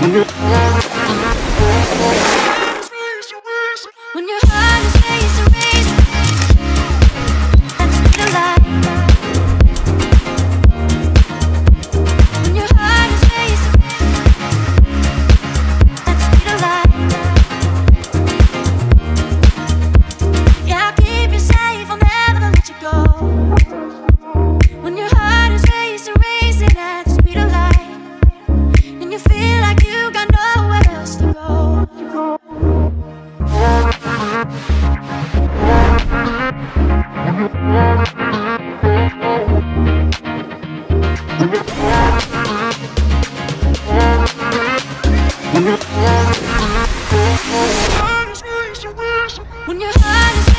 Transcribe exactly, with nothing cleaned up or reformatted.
When your heart is racing, racing at the speed of light. When your heart is racing at the speed of light. Yeah, I'll keep you safe, I'll never let you go. When your heart is racing, racing at the speed of light, and you feel like you got nowhere else to go. When your heart is